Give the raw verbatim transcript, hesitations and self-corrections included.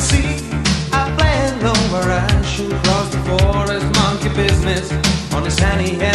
see. I fly over and shoot across the forest, monkey business on his sunny head.